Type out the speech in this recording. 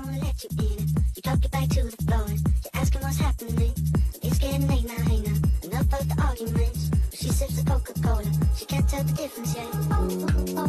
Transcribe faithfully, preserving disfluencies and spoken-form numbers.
gonna let you in it. You drop your back to the floor and you're asking what's happening. It's getting late now, hey now, enough of the arguments. She sips the Coca-Cola, she can't tell the difference yet.